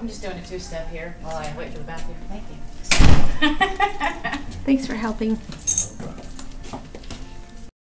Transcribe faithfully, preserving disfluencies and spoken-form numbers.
I'm just doing a two-step here while I wait for the bathroom. Thank you. Thanks for helping.